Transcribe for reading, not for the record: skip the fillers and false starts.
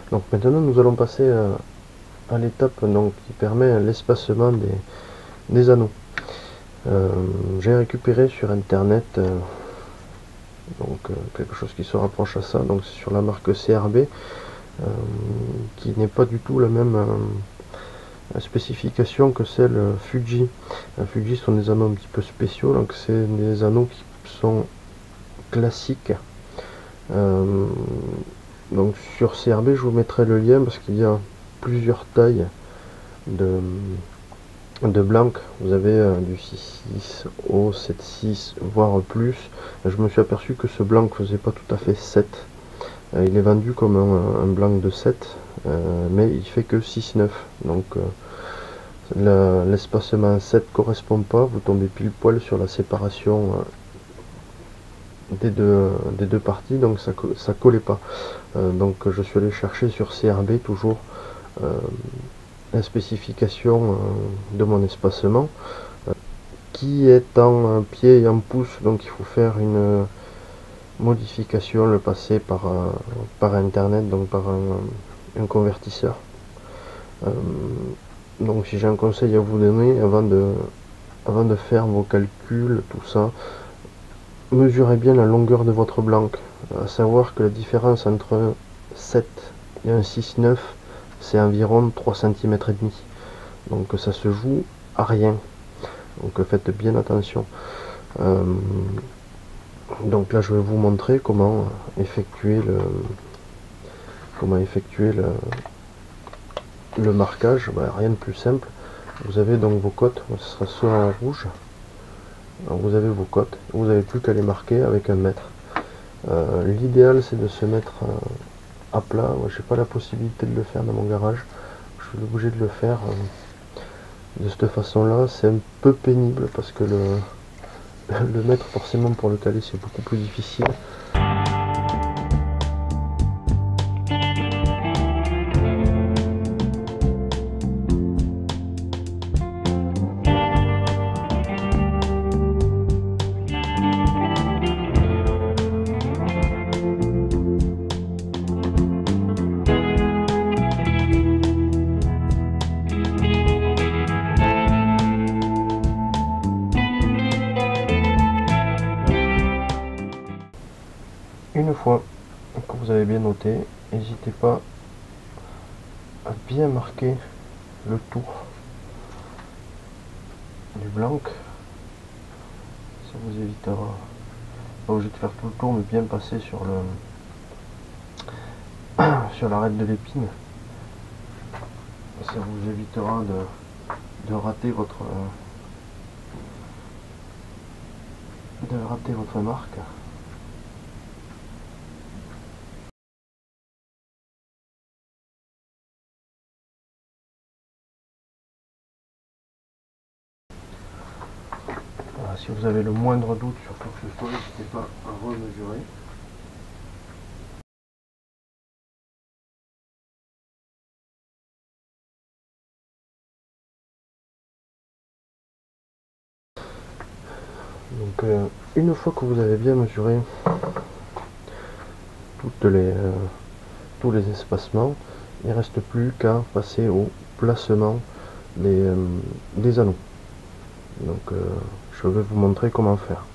Donc maintenant nous allons passer à l'étape qui permet l'espacement des anneaux. J'ai récupéré sur internet quelque chose qui se rapproche à ça, donc c'est sur la marque CRB, qui n'est pas du tout la même spécification que celle Fuji. Fuji sont des anneaux un petit peu spéciaux, donc c'est des anneaux qui sont classiques. Donc sur CRB je vous mettrai le lien parce qu'il y a plusieurs tailles de blanc. Vous avez du 6,6 au 7,6 voire plus. Je me suis aperçu que ce blanc faisait pas tout à fait 7. Il est vendu comme un blanc de 7, mais il fait que 6,9. Donc l'espacement 7 correspond pas, vous tombez pile poil sur la séparation des deux parties, donc ça collait pas. Donc je suis allé chercher sur CRB toujours la spécification de mon espacement, qui est en pied et en pouce, donc il faut faire une modification, le passer par internet, donc par un convertisseur. Donc si j'ai un conseil à vous donner avant de faire vos calculs, tout ça, mesurez bien la longueur de votre blanc, à savoir que la différence entre un 7 et un 6,9 c'est environ 3 cm et demi. Donc ça se joue à rien. Donc faites bien attention. Donc là je vais vous montrer comment effectuer le marquage. Bah, rien de plus simple. Vous avez donc vos cotes, ce sera soit en rouge. Alors vous avez vos cotes, vous n'avez plus qu'à les marquer avec un mètre. L'idéal c'est de se mettre à plat. Moi j'ai pas la possibilité de le faire dans mon garage, je suis obligé de le faire de cette façon là. C'est un peu pénible parce que le mettre forcément pour le caler c'est beaucoup plus difficile. Une fois que vous avez bien noté, n'hésitez pas à bien marquer le tour du blanc. Ça vous évitera, pas obligé de faire tout le tour, mais bien passer sur l'arête de l'épine. Ça vous évitera de rater votre marque. Voilà, si vous avez le moindre doute sur quoi que ce soit, n'hésitez pas à remesurer. Donc une fois que vous avez bien mesuré tous les espacements, il ne reste plus qu'à passer au placement des anneaux. Donc je vais vous montrer comment faire.